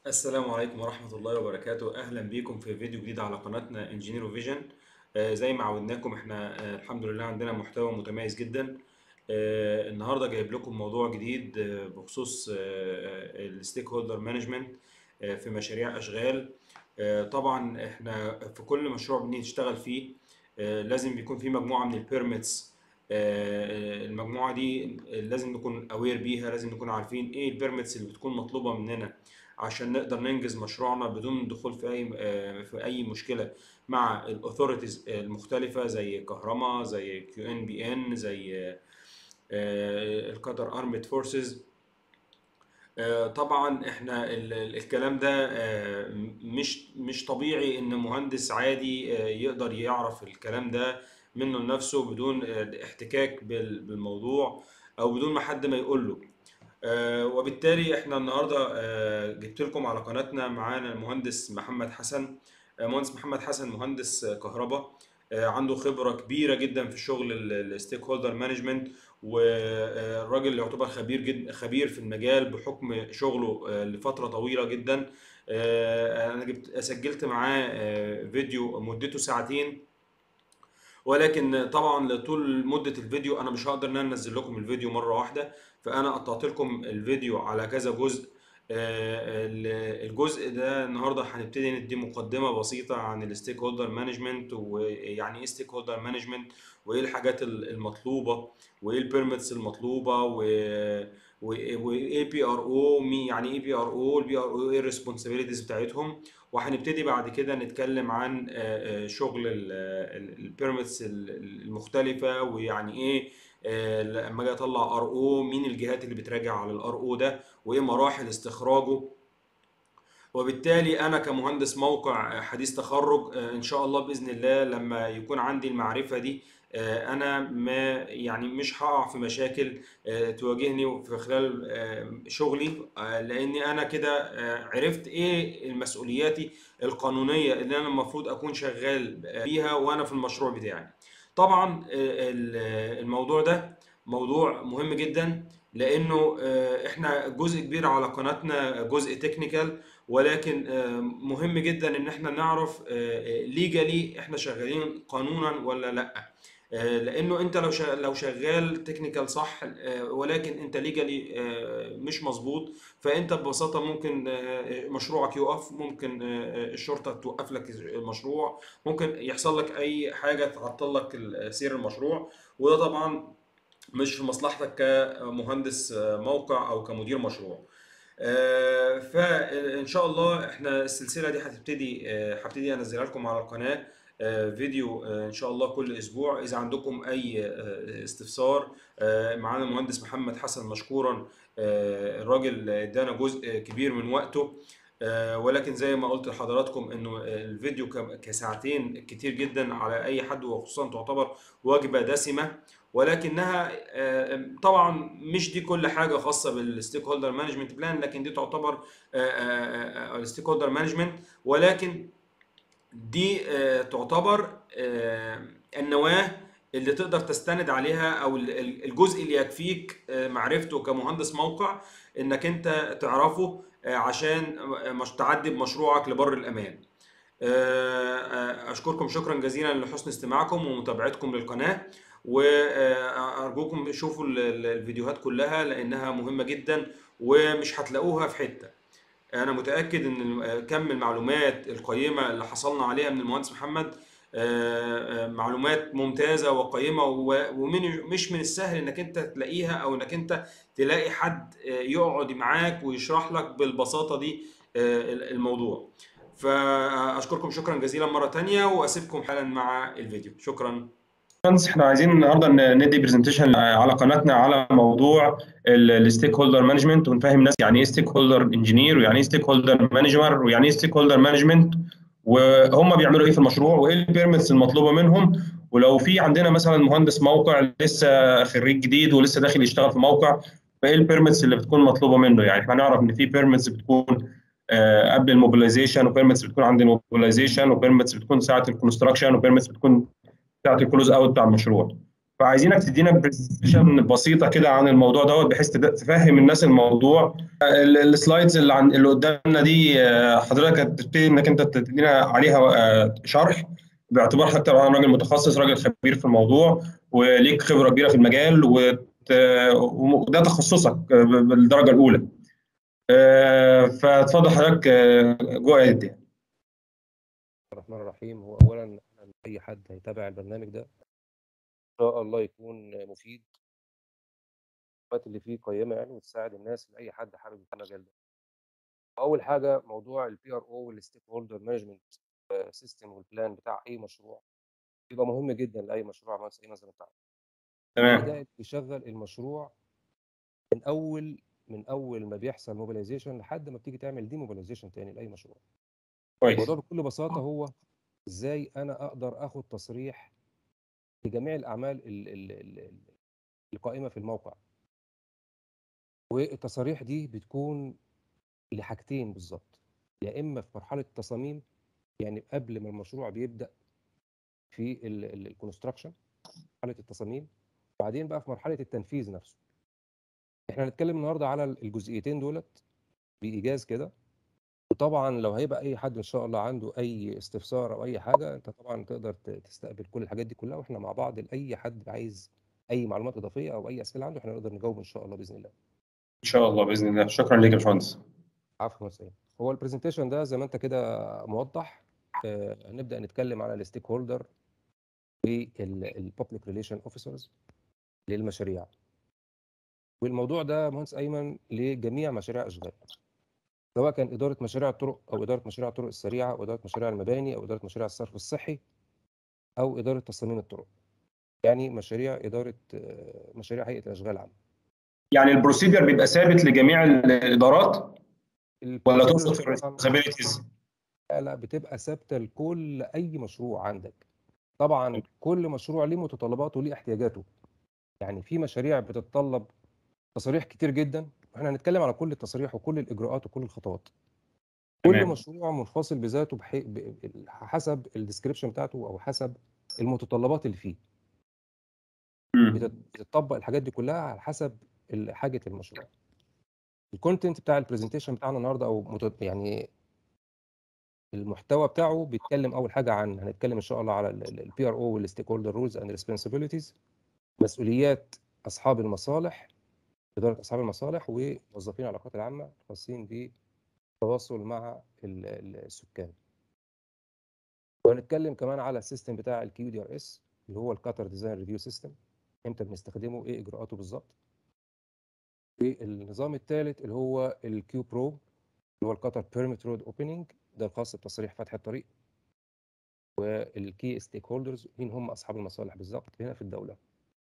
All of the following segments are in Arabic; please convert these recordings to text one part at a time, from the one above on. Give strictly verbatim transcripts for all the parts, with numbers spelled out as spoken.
السلام عليكم ورحمة الله وبركاته. أهلا بيكم في فيديو جديد على قناتنا انجينيرو فيجن. آه زي ما عودناكم احنا آه الحمد لله عندنا محتوى متميز جدا. آه النهارده جايب لكم موضوع جديد آه بخصوص الستيك هولدر مانجمنت في مشاريع أشغال. آه طبعا احنا في كل مشروع بنشتغل فيه آه لازم بيكون في مجموعة من البيرميتس. المجموعة دي لازم نكون اوير بيها، لازم نكون عارفين ايه البيرميتس اللي بتكون مطلوبة مننا عشان نقدر ننجز مشروعنا بدون دخول في اي آه، في اي مشكله مع الاثوريتيز المختلفه زي كهرما، زي كيو ان بي ان، زي القطر ارمد فورسز. طبعا احنا ال- ال- الكلام ده آه، مش مش طبيعي ان مهندس عادي آه، يقدر يعرف الكلام ده منه لنفسه بدون آه، احتكاك بال- بالموضوع او بدون ما حد ما يقول له. آه، وبالتالي احنا النهارده آه، جبت لكم على قناتنا معانا المهندس محمد حسن. آه، مهندس محمد حسن مهندس آه، كهرباء. آه، عنده خبرة كبيرة جدا في شغل الستيك هولدر مانجمنت، والراجل يعتبر خبير جدا، خبير في المجال بحكم شغله آه، لفترة طويلة جدا. آه، انا جبت سجلت معاه آه، فيديو مدته ساعتين، ولكن طبعا لطول مدة الفيديو انا مش هقدر ان انا انزل لكم الفيديو مرة واحدة، فانا قطعت لكم الفيديو على كذا جزء. آه، ال- الجزء ده النهارده هنبتدي ندي مقدمة بسيطة عن الستيك هولدر مانجمنت، ويعني ايه ستيك هولدر مانجمنت، وايه الحاجات ال- المطلوبة، وايه البيرميتس المطلوبة، و وايه بي ار او مي يعني ايه بي ار او البي ار او ايه الريسبونسابيلتيز بتاعتهم. وهنبتدي بعد كده نتكلم عن آه، آه، شغل البيرميتس المختلفة، ويعني ايه آه، لما اجي اطلع ار او مين الجهات اللي بتراجع على الار او ده، وايه مراحل استخراجه. وبالتالي انا كمهندس موقع حديث تخرج آه، ان شاء الله باذن الله لما يكون عندي المعرفه دي آه، انا ما يعني مش هقع في مشاكل آه، تواجهني في خلال آه، شغلي، آه، لاني انا كده آه، عرفت ايه المسؤولياتي القانونيه اللي انا المفروض اكون شغال بيها وانا في المشروع بتاعي. طبعا آه، ال- الموضوع ده موضوع مهم جدا، لانه آه، احنا جزء كبير على قناتنا جزء تكنيكال، ولكن آه، مهم جدا ان احنا نعرف ليجالي احنا شغالين قانونا ولا لا. آه، لانه انت لو شغ- لو شغال تكنيكال صح آه، ولكن انت ليجالي مش مظبوط، فانت ببساطه ممكن آه، مشروعك يقف، ممكن آه، الشرطه توقف لك المشروع، ممكن يحصل لك اي حاجه تعطل لك سير المشروع. وده طبعا مش في مصلحتك كمهندس آه، موقع او كمدير مشروع. آه، فان شاء الله احنا السلسله دي هتبتدي آه، هبتدي انزلها لكم على القناه آه، فيديو آه، ان شاء الله كل اسبوع. اذا عندكم اي آه، استفسار آه، معانا المهندس محمد حسن مشكورا. آه، الراجل ادانا جزء كبير من وقته، آه، ولكن زي ما قلت لحضراتكم انه الفيديو ك- كساعتين كتير جدا على اي حد، وخصوصا تعتبر وجبه دسمه. ولكنها آه، طبعا مش دي كل حاجه خاصه بالستيك هولدر مانجمنت بلان، لكن دي تعتبر الستيك هولدر مانجمنت، ولكن دي آه، تعتبر آه، النواه اللي تقدر تستند عليها، او ال- ال- الجزء اللي يكفيك آه، معرفته كمهندس موقع انك انت تعرفه آه، عشان مش تعدي بمشروعك لبر الامان. آه، آه، أشكركم شكرا جزيلا لحسن استماعكم ومتابعتكم للقناة، وأرجوكم شوفوا ال- ال- الفيديوهات كلها لأنها مهمة جدا ومش هتلاقوها في حتة. أنا متأكد إن ال- كم المعلومات القيمة اللي حصلنا عليها من المهندس محمد آه، آه، معلومات ممتازة وقيمة، ومش من السهل إنك أنت تلاقيها، أو إنك أنت تلاقي حد آه، يقعد معاك ويشرح لك بالبساطة دي آه، الموضوع. فأشكركم شكرا جزيلا مرة تانية، وأسيبكم حالا مع الفيديو. شكرا. باشمهندس، احنا عايزين النهارده ن- ندي برزنتيشن على قناتنا على موضوع الستيك هولدر مانجمنت، ونفهم الناس يعني ايه ستيك هولدر انجينير، ويعني ايه ستيك هولدر مانجر، ويعني ايه ستيك هولدر مانجمنت، وهم بيعملوا ايه في المشروع، وايه البيرمتس المطلوبه منهم. ولو في عندنا مثلا مهندس موقع لسه خريج جديد ولسه داخل يشتغل في موقع، فايه البيرمتس اللي بتكون مطلوبه منه. يعني احنا نعرف ان في بيرمتس بتكون آه، قبل الموبيلايزيشن، وبيرمتس بتكون عند الموبيلايزيشن، وبيرمتس بتكون ساعه الكونستراكشن، وبيرمتس بتكون بتاعت الكلوز اوت بتاع المشروع. فعايزينك تدينا برزنتيشن بسيطه كده عن الموضوع دوت، بحيث تد- تفهم الناس الموضوع. ال- السلايدز اللي عن اللي قدامنا دي، آه، حضرتك هتبتدي انك انت تدينا عليها آه، شرح، باعتبار حضرتك طبعا راجل متخصص، راجل خبير في الموضوع، وليك خبره كبيره في المجال، وت- وده تخصصك آه، بالدرجه الاولى. آه، فاتفضل حضرتك، آه، جو اهيد يعني. الرحمن الرحيم. هو اولا أهلاً اي حد هيتابع البرنامج ده ان شاء الله يكون مفيد، المعلومات اللي فيه قيمه يعني وتساعد الناس، لاي حد حابب في المجال ده. اول حاجه موضوع البي ار او والستيك هولدر مانجمنت سيستم والبلان بتاع اي مشروع بيبقى مهم جدا لاي مشروع، مثلا اي مثلا بتاع، لان تمام. ده بيشغل المشروع من اول من اول ما بيحصل موبيلايزيشن لحد ما بتيجي تعمل دي موبيلايزيشن تاني لاي مشروع. كويس. الموضوع بكل بساطه هو ازاي انا اقدر اخد تصريح لجميع الاعمال ال- ال- ال- القائمه في الموقع، والتصاريح دي بتكون لحاجتين بالظبط. يا اما في مرحله التصاميم، يعني قبل ما المشروع بيبدا في الكونستراكشن، مرحله التصاميم، وبعدين بقى في مرحله التنفيذ نفسه. احنا هنتكلم النهارده على الجزئيتين دولت بايجاز كده. وطبعا لو هيبقى اي حد ان شاء الله عنده اي استفسار او اي حاجه، انت طبعا تقدر ت- تستقبل كل الحاجات دي كلها، واحنا مع بعض لاي حد عايز اي معلومات اضافيه او اي اسئله عنده احنا نقدر نجاوب ان شاء الله باذن الله. ان شاء الله باذن الله. شكرا لك يا باشمهندس. عفوا سيد. هو البرزنتيشن ده زي ما انت كده موضح. آه، هنبدا نتكلم على الستيك هولدر والببليك ريليشن اوفيسرز للمشاريع. والموضوع ده مهندس ايمن لجميع مشاريع اشغال، سواء كان اداره مشاريع الطرق او اداره مشاريع الطرق السريعه او اداره مشاريع المباني او اداره مشاريع الصرف الصحي او اداره تصاميم الطرق، يعني مشاريع اداره آه، مشاريع هيئه الاشغال العامه. يعني البروسيدر بيبقى ثابت لجميع الادارات، ولا البروسيدورز تقصد في طبعا الريسبونسابيلتيز؟ لا لا، بتبقى ثابته لكل اي مشروع عندك. طبعا كل مشروع ليه متطلباته وليه احتياجاته. يعني في مشاريع بتتطلب تصاريح كتير جدا، واحنا هنتكلم على كل التصاريح وكل الاجراءات وكل الخطوات. كل تمام. مشروع منفصل بذاته بحي... ب... حسب الديسكريبشن بتاعته او حسب المتطلبات اللي فيه. بتت- امم. بتطبق الحاجات دي كلها على حسب ال- حاجه المشروع. الكونتنت بتاع البرزنتيشن بتاعنا النهارده او مت... يعني المحتوى بتاعه بيتكلم اول حاجه عن، هنتكلم ان شاء الله على البي ار او والستيك هولدر رولز اند ريسبونسابيلتيز، مسؤوليات اصحاب المصالح، اداره اصحاب المصالح وموظفين العلاقات العامه الخاصين بالتواصل مع ال- ال- السكان. وهنتكلم كمان على السيستم بتاع الكيو دي ار اس اللي هو الكاتر ديزاين ريفيو سيستم، امتى بنستخدمه، ايه اجراءاته بالظبط. والنظام الثالث اللي هو الكيو برو اللي هو الكاتر بيرميت رود اوبننج، ده الخاص بتصريح فتح الطريق. والكي ستيك هولدرز مين هم اصحاب المصالح بالظبط هنا في الدوله.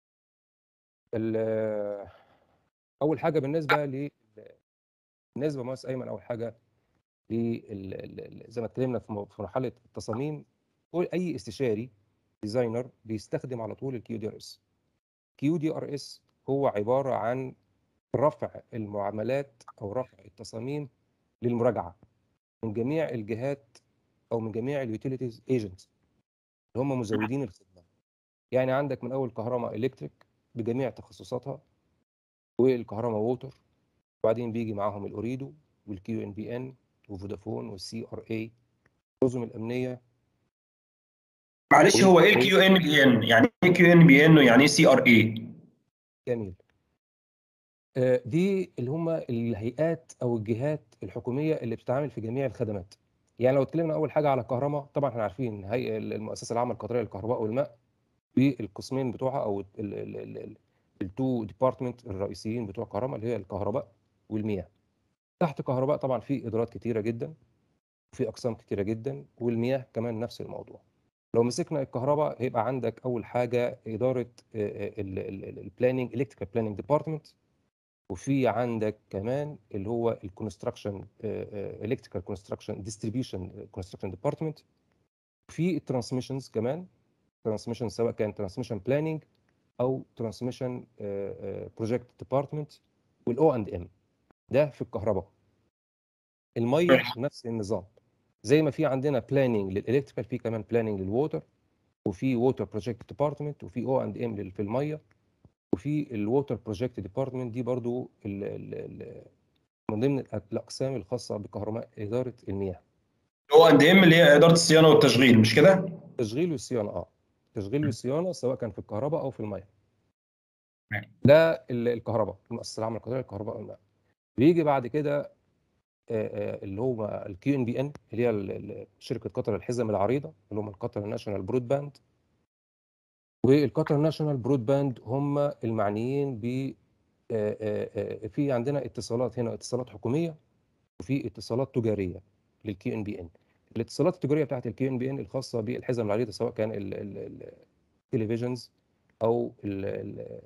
ال- اول حاجه بالنسبه ل بالنسبه مهندس ايمن، اول حاجه لل- ال- ال- زي ما اتكلمنا في م- في مرحله التصاميم، كل اي استشاري ديزاينر بيستخدم على طول الكيو دي ار اس. كيو دي ار اس هو عباره عن رفع المعاملات او رفع التصاميم للمراجعه من جميع الجهات او من جميع اليوتيليتيز ايجنتس اللي هم مزودين الخدمه. يعني عندك من اول كهرباء الكتريك بجميع تخصصاتها، والكهرباء ووتر، وبعدين بيجي معاهم الاوريدو والكيو ان بي ان وفودافون والسي ار اي، النظم الامنيه. معلش، هو ايه الكيو ان بي ان؟ يعني ايه كيو ان بي ان ويعني ايه سي ار اي؟ جميل. آه، دي اللي هم الهيئات او الجهات الحكوميه اللي بتتعامل في جميع الخدمات. يعني لو اتكلمنا اول حاجه على الكهرباء، طبعا احنا عارفين هيئه المؤسسه العامه القطريه للكهرباء والماء بالقسمين بتوعها او التو ديبارتمنت الرئيسيين بتوع الكهرباء اللي هي الكهرباء والمياه. تحت كهرباء طبعا في ادارات كتيره جدا وفي اقسام كتيره جدا، والمياه كمان نفس الموضوع. لو مسكنا الكهرباء هيبقى عندك اول حاجه اداره البلاننج الكتريكال بلاننج ديبارتمنت، وفي عندك كمان اللي هو الكونستراكشن الكتريكال كونستراكشن ديستريبيوشن كونستراكشن ديبارتمنت، في الترانسميشنز كمان، ترانسميشن سواء كان ترانسميشن بلاننج او ترانسميشن بروجكت ديبارتمنت، والاو اند ام. ده في الكهرباء. الميه نفس النظام، زي ما في عندنا بلاننج للالكتريكال في كمان بلاننج للووتر وفي ووتر بروجكت ديبارتمنت، وفي او اند ام في الميه، وفي الووتر بروجكت ديبارتمنت دي برضو ال ال ال من ضمن الاقسام الخاصه بكهرباء اداره المياه. او اند ام اللي هي اداره الصيانه والتشغيل، مش كده؟ تشغيل والصيانه، اه تشغيل والصيانه سواء كان في الكهرباء او في الميه. ده ال- الكهرباء، المؤسسه العامه للقطاع الكهرباء والماء. بيجي بعد كده آه، آه، اللي هو الكيو ان بي ان، اللي هي ال- ال- شركه قطر الحزم العريضه، اللي هم القطر ناشونال برود باند. والقطر ناشونال برود باند هم المعنيين ب آه، آه، آه، في عندنا اتصالات هنا، اتصالات حكوميه وفي اتصالات تجاريه للكيو ان بي ان. الاتصالات التجاريه بتاعت الكيو ان بي ان الخاصه بالحزم العريضه، سواء كان ال- ال- ال- التلفزيونز او ال- ال-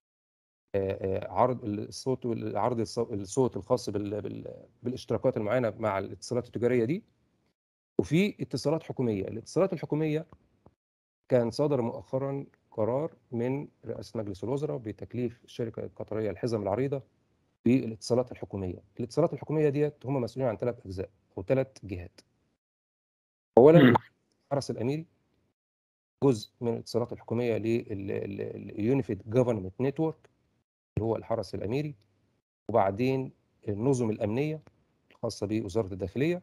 آه، آه، عرض الصوت والعرض الصو- الصوت الخاص بال- بال- بالاشتراكات المعينه مع الاتصالات التجاريه دي. وفي اتصالات حكوميه. الاتصالات الحكوميه كان صدر مؤخرا قرار من رئاسه مجلس الوزراء بتكليف الشركه القطريه الحزم العريضه بالاتصالات الحكوميه. الاتصالات الحكوميه ديت هم مسؤولين عن ثلاث اجزاء او ثلاث جهات. اولا مم. الحرس الاميري، جزء من الاتصالات الحكوميه لليونيفيد جفرمنت نتورك اللي هو الحرس الاميري. وبعدين النظم الامنيه الخاصه بوزاره الداخليه.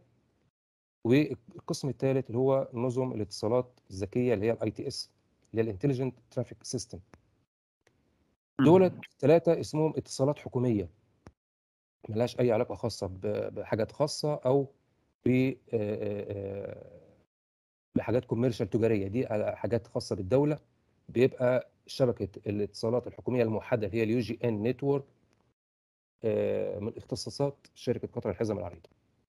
والقسم الثالث اللي هو نظم الاتصالات الذكيه اللي هي الاي تي اس، اللي هي الانتليجنت ترافيك سيستم. دولت ثلاثه اسمهم اتصالات حكوميه، ملهاش اي علاقه خاصه ب- بحاجات خاصه او ب آه، آه، بحاجات كوميرشال تجاريه. دي حاجات خاصه بالدوله، بيبقى شبكه الاتصالات الحكوميه الموحده اللي هي اليو جي ان نتورك من اختصاصات شركه قطر الحزم العريضه.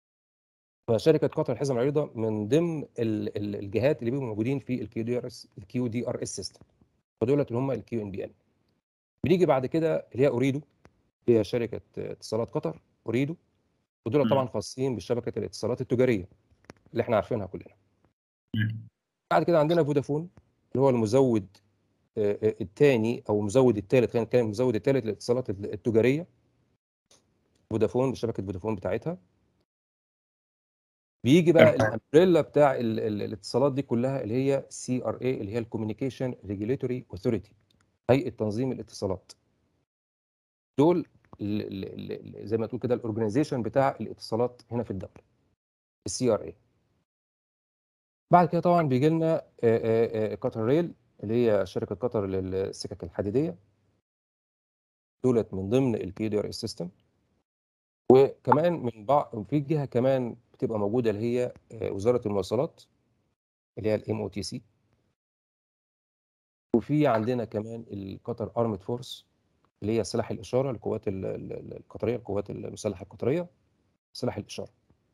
فشركه قطر الحزم العريضه من ضمن ال- ال- الجهات اللي بيبقوا موجودين في الكيو دي ار اس، الكيو دي ار اس سيستم. فدولت اللي هم الكيو ان بي ان. بنيجي بعد كده اللي هي اوريدو، هي شركه اتصالات قطر اوريدو. ودول طبعا مم. خاصين بشبكه الاتصالات التجاريه اللي احنا عارفينها كلنا. مم. بعد كده عندنا فودافون، اللي هو المزود الثاني او المزود الثالث، خلينا نتكلم المزود الثالث للاتصالات التجاريه. فودافون بشبكه فودافون بتاعتها. بيجي بقى تمام. الامبريلا بتاع ال ال الاتصالات دي كلها اللي هي سي ار اي، اللي هي الكوميونيكيشن ريجوليتوري اوثوريتي، هيئه تنظيم الاتصالات. دول ال ال ال زي ما تقول كده الاورجنايزيشن بتاع الاتصالات هنا في الدوله، السي ار اي. بعد كده طبعا بيجي لنا قطر ريل، اللي هي شركه قطر للسكك الحديديه. دولت من ضمن الكي دي ار اس سيستم. وكمان من بعض في جهه كمان بتبقى موجوده اللي هي آه، وزاره المواصلات، اللي هي الام او تي سي. وفي عندنا كمان القطر ارمد فورس، اللي هي سلاح الاشاره، القوات ال- ال- القطريه، القوات المسلحه القطريه، سلاح الاشاره.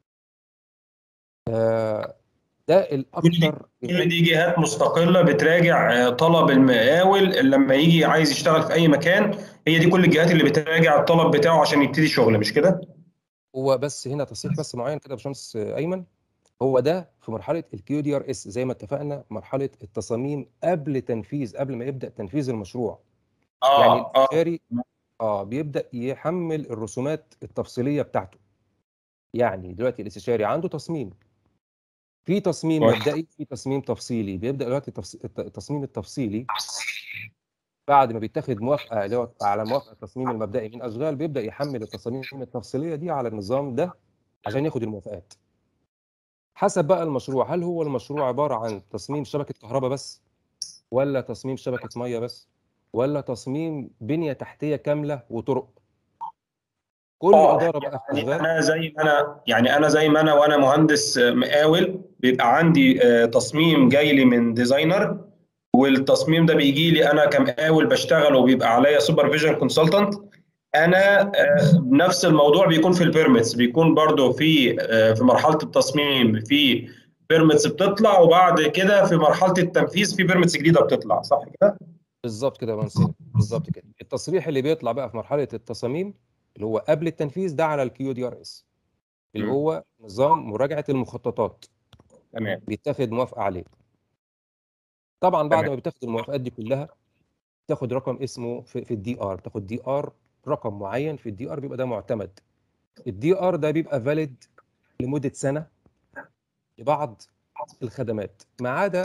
آه، ده كل دي الاكثر كل جهات. دي جهات مستقله بتراجع آه، طلب المقاول لما يجي عايز يشتغل في اي مكان. هي دي كل الجهات اللي بتراجع الطلب بتاعه عشان يبتدي شغل، مش كده؟ هو بس هنا تصحيح بس معين كده يا باشمهندس ايمن. هو ده في مرحله الكيو دي ار اس، زي ما اتفقنا مرحله التصاميم قبل تنفيذ، قبل ما يبدا تنفيذ المشروع. يعني اه اه. الاستشاري اه بيبدا يحمل الرسومات التفصيليه بتاعته. يعني دلوقتي الاستشاري عنده تصميم، في تصميم كويس. مبدئي، في تصميم تفصيلي. بيبدا دلوقتي التفص- الت- التصميم التفصيلي بعد ما بيتاخد موافقه، اللي هو على موافقه التصميم المبدئي من اشغال، بيبدا يحمل التصاميم التفصيليه دي على النظام ده عشان ياخد الموافقات. حسب بقى المشروع، هل هو المشروع عباره عن تصميم شبكه كهرباء بس، ولا تصميم شبكه ميه بس، ولا تصميم بنيه تحتيه كامله وطرق. كل اه، اداره بقى في يعني اشغال. انا زي ما انا يعني انا زي ما انا وانا مهندس آه، مقاول، بيبقى عندي آه، تصميم جاي لي من ديزاينر، والتصميم ده بيجي لي انا كمقاول بشتغل وبيبقى عليا سوبرفيجن كونسلتنت. انا آه، نفس الموضوع بيكون في البيرمتس، بيكون برضو في آه، في مرحله التصميم في بيرمتس بتطلع، وبعد كده في مرحله التنفيذ في بيرمتس جديده بتطلع، صح كده؟ بالظبط كده يا مهندس هاني، بالظبط كده. التصريح اللي بيطلع بقى في مرحله التصاميم اللي هو قبل التنفيذ ده على الكيو دي ار اس، اللي مم. هو نظام مراجعه المخططات. تمام. بيتاخد موافقه عليه. طبعا بعد تمام. ما بتاخد الموافقات دي كلها، تاخد رقم اسمه في, في الدي ار، تاخد دي ار، رقم معين في الدي ار بيبقى ده معتمد. الدي ار ده بيبقى فاليد لمده سنه لبعض الخدمات، ما عدا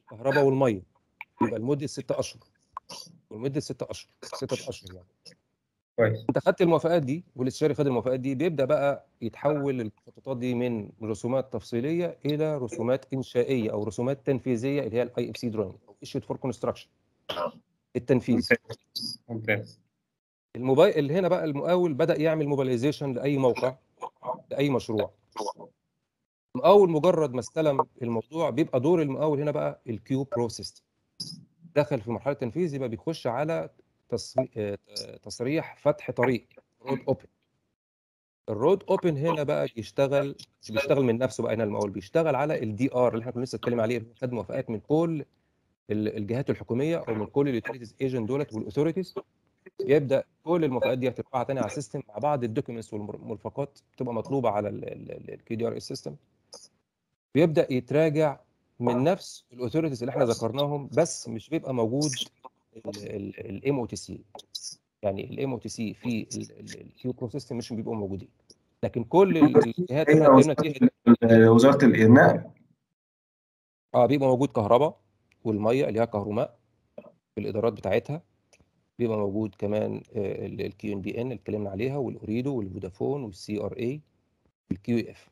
الكهرباء والميه، بيبقى لمده ستة اشهر، لمده ستة اشهر، ستة اشهر يعني. كويس. انت خدت الموافقات دي والاستشاري خد الموافقات دي، بيبدا بقى يتحول المخططات دي من رسومات تفصيليه الى رسومات انشائيه او رسومات تنفيذيه اللي هي الاي اف سي دروينج او ايشيد فور كونستراكشن، التنفيذ. ممتاز ممتاز. الموبايل اللي هنا بقى المقاول بدا يعمل موبيلايزيشن لاي موقع، لاي مشروع. المقاول مجرد ما استلم الموضوع بيبقى دور المقاول هنا بقى الكيو بروسيس، دخل في مرحله التنفيذ، يبقى بيخش على تصريح, تصريح فتح طريق، رود اوبن. الرود اوبن هنا بقى بيشتغل، مش بيشتغل من نفسه بقى، هنا المقاول بيشتغل على الدي ار اللي احنا كنا لسه اتكلم عليه، خد موافقات من كل الجهات الحكوميه او من كل اليوتيليتيز ايجنت دولت والاثوريتيز. يبدا كل الموافقات دي هترفعها تاني على السيستم مع بعض الدوكيومنتس والمرفقات بتبقى مطلوبه على الكيو دي ار اس سيستم. بيبدا يتراجع من نفس الاثوريتيز اللي احنا ذكرناهم، بس مش بيبقى موجود الام او تي سي. يعني الام او تي سي في الكيو بروسيس مش بيبقوا موجودين، لكن كل الجهات اللي احنا اتكلمنا فيها وزاره النقل اه بيبقى موجود كهرباء والميه اللي هي كهرماء في الادارات بتاعتها. بيبقى موجود كمان الكيو ان بي ان اللي اتكلمنا عليها، والاوريدو والفودافون والسي ار اي والكيو اف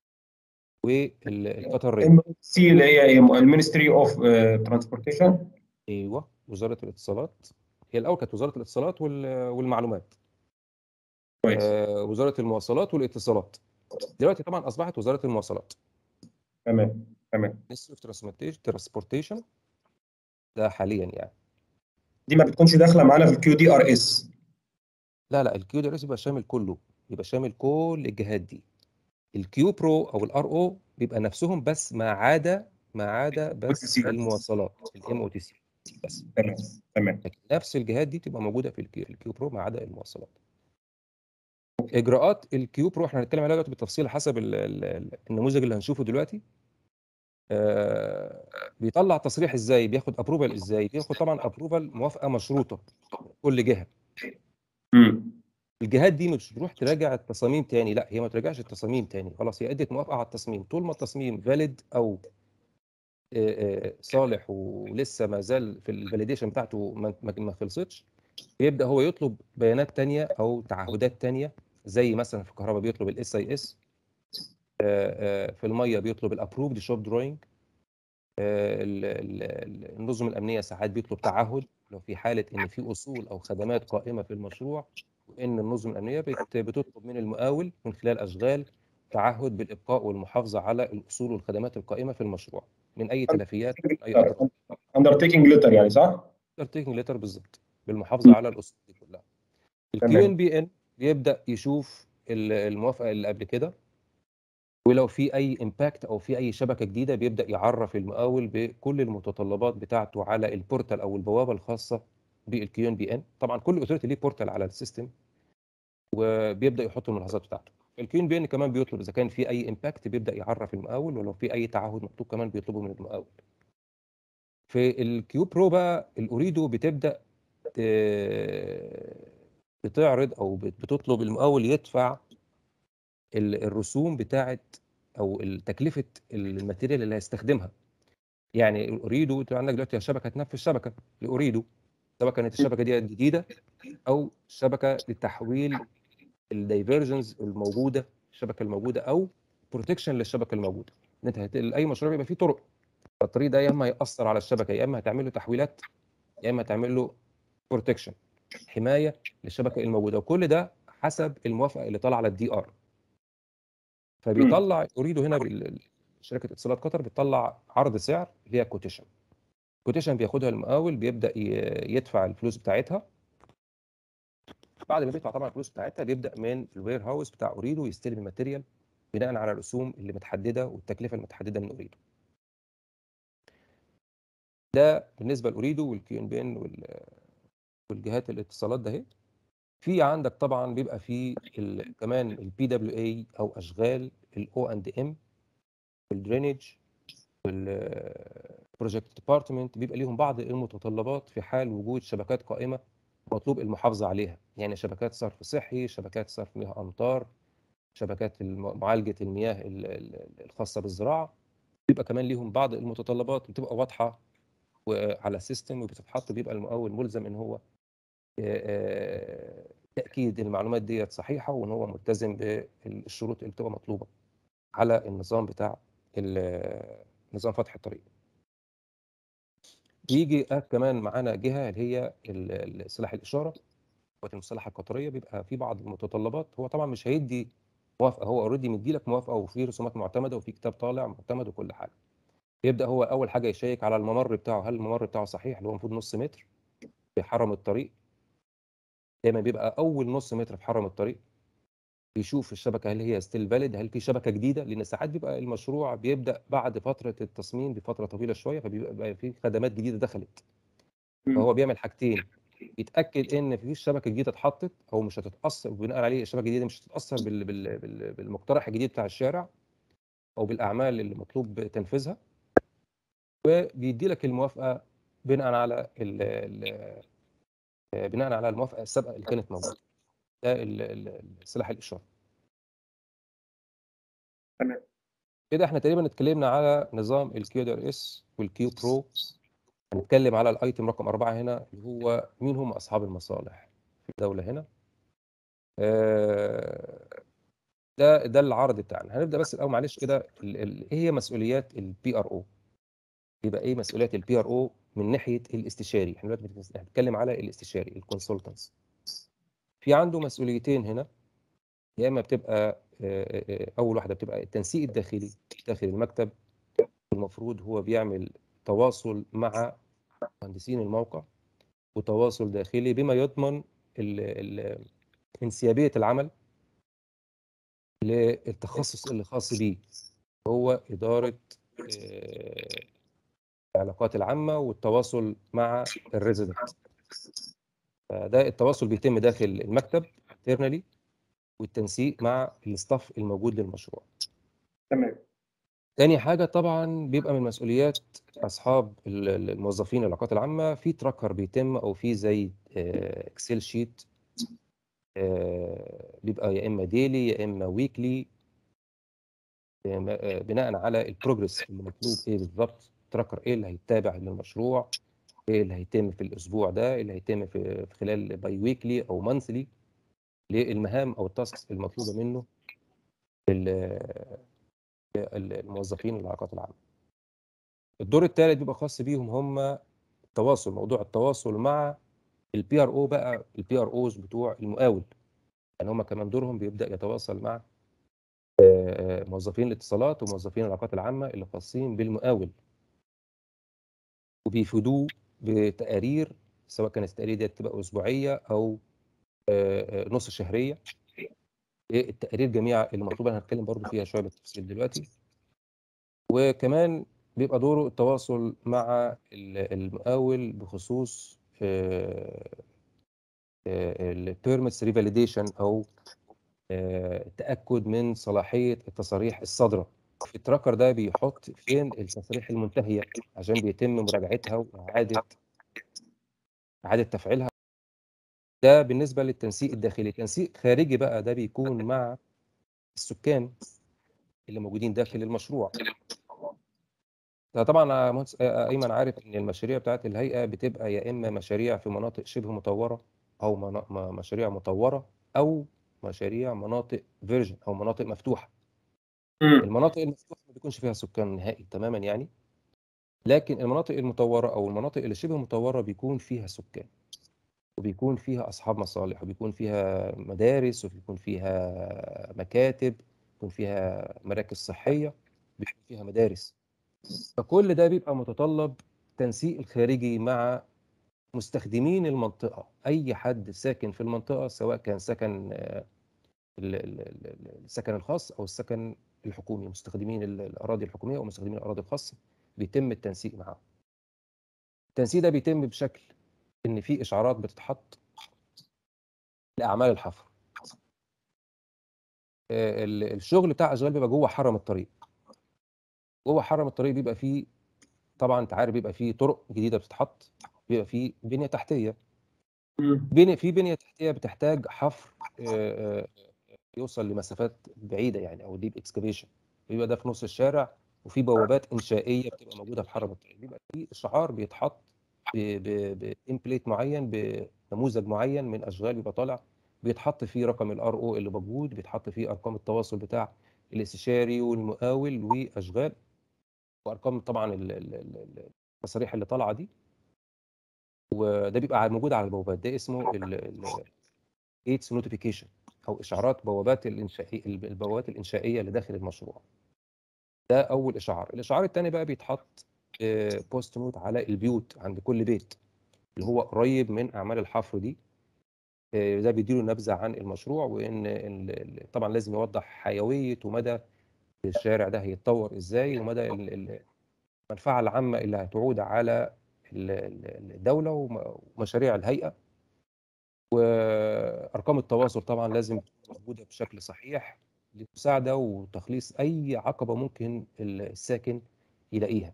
والقطر ريل. ام سي اللي هي المينستري اوف ترانسبورتيشن. ايوه، وزاره الاتصالات. هي الاول كانت وزاره الاتصالات والمعلومات. كويس. آه وزاره المواصلات والاتصالات. دلوقتي طبعا اصبحت وزاره المواصلات. تمام تمام. مينستري اوف ترانسبورتيشن ده حاليا يعني. دي ما بتكونش داخله معانا في الكيو دي ار اس. لا لا، الكيو دي ار اس بيبقى شامل كله، بيبقى شامل كل الجهات دي. الكيو برو او الار او بيبقى نفسهم بس ما عدا ما عدا بس المواصلات، الام او تي سي بس. تمام تمام. لكن نفس الجهات دي تبقى موجوده في الكيو, الكيو برو ما عدا المواصلات. اجراءات الكيو برو احنا هنتكلم عليها دلوقتي بالتفصيل حسب ال ال النموذج اللي هنشوفه دلوقتي. آه بيطلع تصريح ازاي، بياخد ابروفال ازاي، بياخد طبعا ابروفال موافقه مشروطه كل جهه. امم الجهات دي مش بتروح تراجع التصاميم تاني، لا هي ما تراجعش التصاميم تاني، خلاص هي ادت موافقه على التصميم. طول ما التصميم فاليد او صالح ولسه ما زال في الفاليديشن بتاعته ما ما خلصتش، بيبدا هو يطلب بيانات تانية او تعهدات تانية. زي مثلا في الكهرباء بيطلب الاس اي اس، في الميه بيطلب الابروفد شوب دروينج، النظم الامنيه ساعات بيطلب تعهد لو في حاله ان في اصول او خدمات قائمه في المشروع، وان النظم الامنيه بتطلب من المقاول من خلال اشغال تعهد بالابقاء والمحافظه على الاصول والخدمات القائمه في المشروع من اي تلفيات، من اي اضرار. اندرتيكنج ليتر يعني، صح؟ اندرتيكنج ليتر بالظبط، بالمحافظه على الاصول دي كلها. الكيو تمام. ان بي ان بيبدا يشوف الموافقه اللي قبل كده، ولو في اي امباكت او في اي شبكه جديده بيبدا يعرف المقاول بكل المتطلبات بتاعته على البورتال او البوابه الخاصه بالكيو ان بي ان. طبعا كل اوثورتي ليه بورتال على السيستم، وبيبدا يحط الملاحظات بتاعته. الكيو ان بي ان كمان بيطلب اذا كان في اي امباكت بيبدا يعرف المقاول، ولو في اي تعهد مكتوب كمان بيطلبه من المقاول. في الكيو برو بقى الاوريدو بتبدا بتعرض او بتطلب المقاول يدفع الرسوم بتاعت او تكلفه الماتيريال اللي هيستخدمها. يعني الاوريدو انت عندك دلوقتي شبكه تنفذ شبكه الاوريدو، سواء كانت الشبكه دي جديده او شبكه لتحويل الدايفرجنز الموجوده، الشبكه الموجوده، او بروتكشن للشبكه الموجوده. انت هت... اي مشروع بيبقى فيه طرق، فالطريق ده يا اما هيأثر على الشبكه، يا اما هتعمل له تحويلات، يا اما هتعمل له بروتكشن، حمايه للشبكه الموجوده، وكل ده حسب الموافقه اللي طالعه على الدي ار. فبيطلع اريدو هنا بال... شركه اتصالات قطر بتطلع عرض سعر اللي هي كوتيشن. كوتيشن بياخدها المقاول، بيبدا يدفع الفلوس بتاعتها. بعد ما بيدفع طبعا الفلوس بتاعتها بيبدا من الوير هاوس بتاع اوريدو يستلم الماتيريال بناء على الرسوم اللي متحدده والتكلفه المتحدده من اوريدو. ده بالنسبه لاوريدو والكيو ان بي ان والجهات الاتصالات ده. في عندك طبعا بيبقى في ال... كمان البي دبليو اي او اشغال الاو اند ام والدرينج والبروجكت ديبارتمنت، بيبقى ليهم بعض المتطلبات في حال وجود شبكات قائمه مطلوب المحافظه عليها. يعني شبكات صرف صحي، شبكات صرف مياه امطار، شبكات معالجه المياه الخاصه بالزراعه. بيبقى كمان ليهم بعض المتطلبات بتبقى واضحه وعلى السيستم وبتتحط، بيبقى المقاول ملزم ان هو تاكيد المعلومات ديت صحيحه وان هو ملتزم بالشروط اللي بتبقى مطلوبه على النظام بتاع نظام فتح الطريق. بيجي كمان معانا جهه اللي هي سلاح الاشاره والمصالحه القطريه، بيبقى في بعض المتطلبات. هو طبعا مش هيدي موافقه، هو اوريدي مدي لك موافقه وفي رسومات معتمده وفي كتاب طالع معتمد وكل حاجه. يبدا هو اول حاجه يشيك على الممر بتاعه، هل الممر بتاعه صحيح اللي هو المفروض نص متر في حرم الطريق. دايما بيبقى اول نص متر في حرم الطريق بيشوف الشبكه هل هي ستيل فاليد، هل في شبكه جديده، لان ساعات بيبقى المشروع بيبدا بعد فتره التصميم بفتره طويله شويه، فبيبقى في خدمات جديده دخلت. فهو بيعمل حاجتين، يتاكد ان مفيش شبكه جديده اتحطت او مش هتتاثر، وبناء عليه الشبكه الجديده مش هتتاثر بال... بال... بال... بالمقترح الجديد بتاع الشارع او بالاعمال اللي مطلوب تنفيذها، وبيدي لك الموافقه بناء على ال... ال... بناء على الموافقه السابقه اللي كانت موجوده. ده سلاح الاشاره. تمام. كده احنا تقريبا اتكلمنا على نظام الكيو دي ار اس والكيو برو. هنتكلم على الايتم رقم أربعة هنا اللي هو مين هم اصحاب المصالح في الدوله هنا. ده ده العرض بتاعنا. هنبدا بس الاول معلش كده، ايه هي مسؤوليات البي ار او؟ يبقى ايه مسؤوليات البي ار او من ناحيه الاستشاري؟ احنا دلوقتي بنتكلم على الاستشاري الكونسلتنس. في عنده مسؤوليتين هنا، يا اما بتبقى اول واحده بتبقى التنسيق الداخلي داخل المكتب. المفروض هو بيعمل تواصل مع مهندسين الموقع وتواصل داخلي بما يضمن انسيابيه العمل للتخصص اللي خاص بيه، هو اداره العلاقات العامه والتواصل مع الريزيدنت. فده التواصل بيتم داخل المكتب internally، والتنسيق مع الاستاف الموجود للمشروع. تمام. تاني حاجه طبعا بيبقى من مسؤوليات اصحاب الموظفين العلاقات العامه، في تراكر بيتم او في زي اكسل شيت بيبقى يا اما ديلي يا اما ويكلي، بناء على البروجرس اللي مطلوب ايه بالظبط، تراكر ايه اللي هيتابع للمشروع، ايه اللي هيتم في الاسبوع ده، ايه اللي هيتم في خلال باي ويكلي او مانثلي للمهام او التاسكس المطلوبه منه الموظفين العلاقات العامه. الدور الثالث بيبقى خاص بيهم هم التواصل، موضوع التواصل مع البي ار او بقى، البي ار اوز بتوع المقاول. يعني هم كمان دورهم بيبدا يتواصل مع موظفين الاتصالات وموظفين العلاقات العامه اللي خاصين بالمقاول، وبيفيدوه بتقارير، سواء كانت التقارير دي تبقى اسبوعيه او نص شهريه. التقارير جميع اللي مطلوبه هنتكلم برضو فيها شويه بالتفصيل دلوقتي. وكمان بيبقى دوره التواصل مع المقاول بخصوص البيرمتس ريفاليديشن او التاكد من صلاحيه التصاريح الصادره. التراكر ده بيحط فين التصاريح المنتهيه عشان بيتم مراجعتها واعاده اعاده تفعيلها. ده بالنسبه للتنسيق الداخلي. التنسيق الخارجي بقى ده بيكون مع السكان اللي موجودين داخل المشروع. طبعا مهندس ايمن عارف ان المشاريع بتاعت الهيئه بتبقى يا اما مشاريع في مناطق شبه مطوره او مشاريع مطوره او مشاريع مناطق فيرجن او مناطق مفتوحه. مم. المناطق المفتوحه ما بيكونش فيها سكان نهائي تماما يعني، لكن المناطق المطوره او المناطق اللي شبه مطوره بيكون فيها سكان وبيكون فيها اصحاب مصالح وبيكون فيها مدارس وبيكون فيها مكاتب، بيكون فيها مراكز صحيه، بيكون فيها مدارس. فكل ده بيبقى متطلب تنسيق الخارجي مع مستخدمين المنطقة. أي حد ساكن في المنطقة سواء كان سكن السكن الخاص أو السكن الحكومي، مستخدمين الأراضي الحكومية أو مستخدمين الأراضي الخاصة، بيتم التنسيق معهم. التنسيق ده بيتم بشكل إن في إشعارات بتتحط لأعمال الحفر. الشغل بتاع أشغال بيبقى جوه حرم الطريق. جوه حرم الطريق بيبقى فيه طبعا انت عارف بيبقى فيه طرق جديده بتتحط، بيبقى فيه بنيه تحتيه. بنيه في بنيه تحتيه بتحتاج حفر يوصل لمسافات بعيده يعني او ديب اكسكافيشن، بيبقى ده في نص الشارع وفي بوابات انشائيه بتبقى موجوده في حرم الطريق. بيبقى في اشعار بيتحط بتمبليت معين، بنموذج معين من اشغال بيبقى طالع، بيتحط فيه رقم الار او اللي موجود، بيتحط فيه ارقام التواصل بتاع الاستشاري والمقاول واشغال، وارقام طبعا ال- ال- ال- التصاريح اللي طالعه دي. وده بيبقى موجود على البوابات، ده اسمه جيتس نوتيفيكيشن او اشعارات بوابات الانشائيه، البوابات الانشائيه اللي داخل المشروع. ده اول اشعار. الاشعار الثاني بقى بيتحط بوست نوت على البيوت عند كل بيت اللي هو قريب من اعمال الحفر دي. آه، ده بيديله نبذه عن المشروع، وان ال- ال- طبعا لازم يوضح حيويه ومدى الشارع ده هيتطور ازاي، ومدى ال- ال- المنفعه العامه اللي هتعود على ال- ال- الدوله وم- ومشاريع الهيئه. وارقام التواصل طبعا لازم تكون موجوده بشكل صحيح لمساعده وتخليص اي عقبه ممكن الساكن يلاقيها.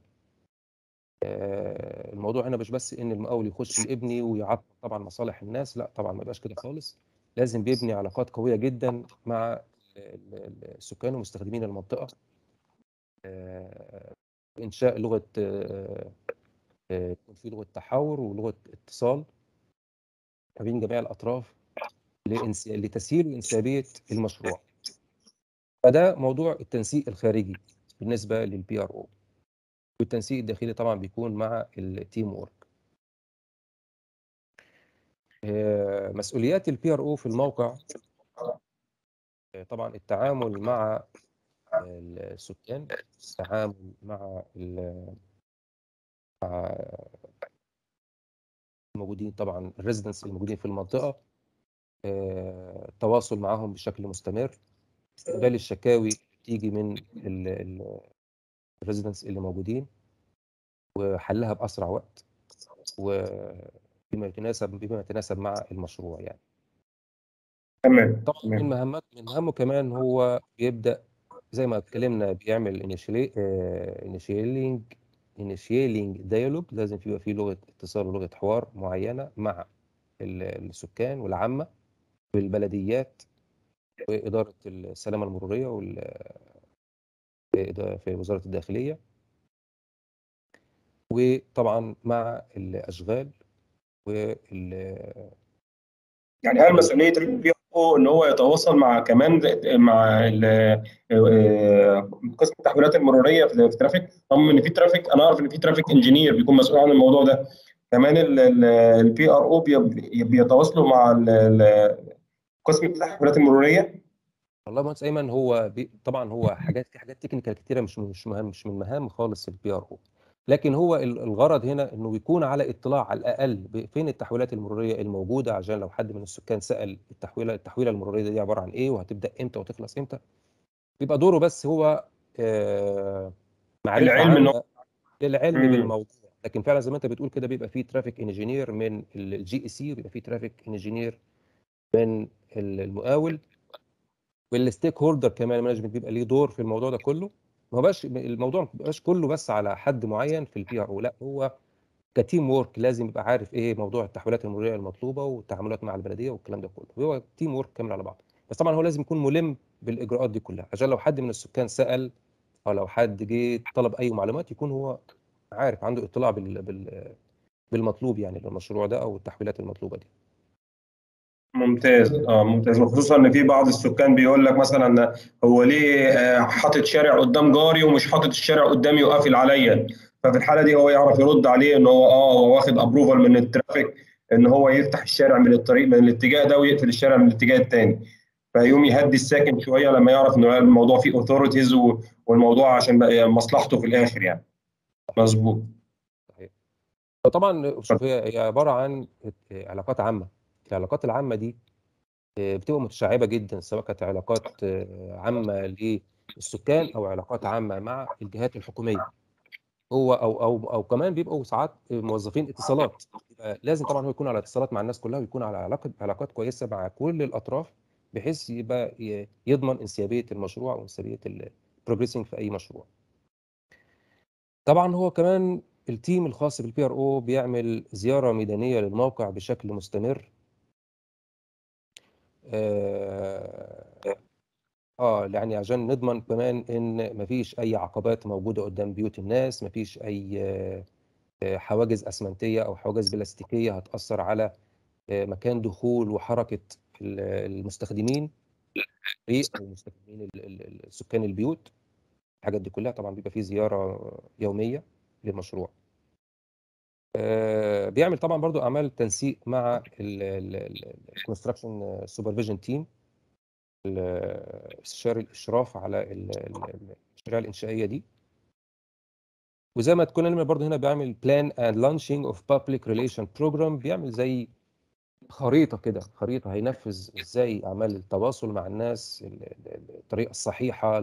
آه، الموضوع هنا مش بس ان المقاول يخش يبني ويعطل طبعا مصالح الناس، لا طبعا ما يبقاش كده خالص. لازم بيبني علاقات قويه جدا مع ال- ال- السكان ومستخدمين المنطقه. آه، انشاء لغه، آه، آه، يكون في لغه تحاور ولغه اتصال ما بين جميع الاطراف لإنس- لتسهيل وانسيابيه المشروع. فده موضوع التنسيق الخارجي بالنسبه للبي ار او. والتنسيق الداخلي طبعا بيكون مع التيم وورك. آه، مسؤوليات البي ار او في الموقع، آه، طبعا التعامل مع السكان، التعامل مع ال- مع الموجودين طبعا الريزيدنتس الموجودين في المنطقه، آه، التواصل معهم بشكل مستمر، استقبال الشكاوي اللي بتيجي من الريزيدنتس اللي موجودين وحلها باسرع وقت وبما يتناسب بما يتناسب مع المشروع يعني. تمام طبعا من تمام. مهمات من مهامه كمان هو بيبدا زي ما اتكلمنا بيعمل انيشيالينج انيشيالينج ديالوج. لازم يبقى في لغه اتصال ولغه حوار معينه مع ال- السكان والعامه والبلديات واداره السلامه المروريه وال- في في وزاره الداخليه، وطبعا مع الاشغال وال يعني هل مسؤوليه البي او ان هو يتواصل مع كمان مع ال- آه، قسم التحويلات المروريه في في الترافيك؟ رغم ان في ترافيك، انا اعرف ان في ترافيك انجينير بيكون مسؤول عن الموضوع ده. كمان البي ار او بيتواصلوا مع ال- ال- قسم التحويلات المروريه. والله مهندس ايمن هو بي... طبعا هو حاجات في حاجات تكنيكال كتيره مش مش مهم مش من مهام خالص البي ار او. لكن هو ال- الغرض هنا انه بيكون على اطلاع على الاقل ب- فين التحويلات المروريه الموجوده، عشان لو حد من السكان سال التحويله التحويله المروريه دي عباره عن ايه وهتبدا امتى وتخلص امتى. بيبقى دوره بس هو آه، معرفه العلم ان هو. عامه للعلم مم. بالموضوع. لكن فعلا زي ما انت بتقول كده بيبقى فيه ترافيك انجينير من الجي اي سي، وبيبقى فيه ترافيك انجينير من المقاول، والستيك هولدر كمان مانجمنت بيبقى ليه دور في الموضوع ده كله. ما بقاش الموضوع ما بيبقاش كله بس على حد معين في البي ار او، لا هو كتيم وورك لازم يبقى عارف ايه موضوع التحويلات المروريه المطلوبه والتعاملات مع البلديه والكلام ده كله. هو تيم وورك كامل على بعض. بس طبعا هو لازم يكون ملم بالاجراءات دي كلها، عشان لو حد من السكان سال او لو حد جه طلب اي معلومات يكون هو عارف، عنده اطلاع بال... بال... بالمطلوب يعني للمشروع ده او التحويلات المطلوبه دي. ممتاز، اه ممتاز. وخصوصا ان في بعض السكان بيقول لك مثلا هو ليه آه، حاطط شارع قدام جاري ومش حاطط الشارع قدامي وقافل عليا. ففي الحاله دي هو يعرف يرد عليه ان هو اه هو واخد ابروفال من الترافيك ان هو يفتح الشارع من الطريق من الاتجاه ده ويقفل الشارع من الاتجاه الثاني. فيقوم يهدي الساكن شويه لما يعرف ان الموضوع فيه اوثوريتيز والموضوع عشان بقى مصلحته في الاخر يعني. صحيح مظبوط. صحيح. فطبعا شوف هي هي عباره عن علاقات عامه. العلاقات العامه دي بتبقى متشعبه جدا، سواء كانت علاقات آه، عامه للسكان او علاقات عامه مع الجهات الحكوميه. هو او او او كمان بيبقوا ساعات موظفين اتصالات. يبقى لازم طبعا هو يكون على اتصالات مع الناس كلها، ويكون على علاقه علاقات كويسه مع كل الاطراف، بحيث يبقى ي- يضمن انسيابيه المشروع وانسيابيه البروجريسنج في اي مشروع. طبعا هو كمان التيم الخاص بالبي ار او بيعمل زياره ميدانيه للموقع بشكل مستمر. آه، اه يعني عشان نضمن كمان ان مفيش اي عقبات موجوده قدام بيوت الناس، مفيش اي آه، آه، حواجز اسمنتيه او حواجز بلاستيكيه هتاثر على آه، مكان دخول وحركه ال- المستخدمين الطريق او مستخدمين ال- ال- ال- سكان البيوت. الحاجات دي كلها طبعا بيبقى فيه زياره يوميه للمشروع. آه، بيعمل طبعا برضو اعمال تنسيق مع الكونستراكشن سوبرفيجن تيم، استشاري الاشراف على ال- ال- المشاريع الانشائيه دي. وزي ما تكون علم برضه هنا بيعمل بلان اند لانشينج اوف بابليك ريليشن بروجرام، بيعمل زي خريطه كده، خريطه هينفذ ازاي اعمال التواصل مع الناس، ال- ال- الطريقه الصحيحه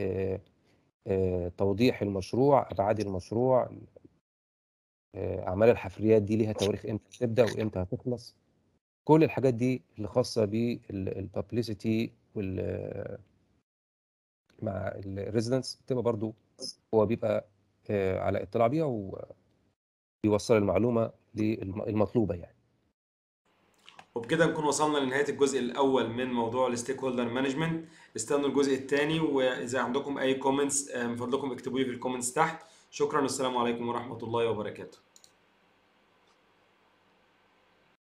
لتوضيح المشروع، ابعاد المشروع، آه، اعمال الحفريات دي ليها تواريخ امتى تبدا وامتى هتخلص. كل الحاجات دي اللي خاصه بالبابليسيتي وال مع الريزيدنس بتبقى برضو هو بيبقى آه، على اطلاع بيها وبيوصل المعلومه للمطلوبه يعني. وبكده نكون وصلنا لنهاية الجزء الأول من موضوع الستيك هولدر مانجمنت. استنوا الجزء الثاني، وإذا عندكم أي كومنتس من فضلكم اكتبوا لي في الكومنتس تحت. شكرا والسلام عليكم ورحمة الله وبركاته.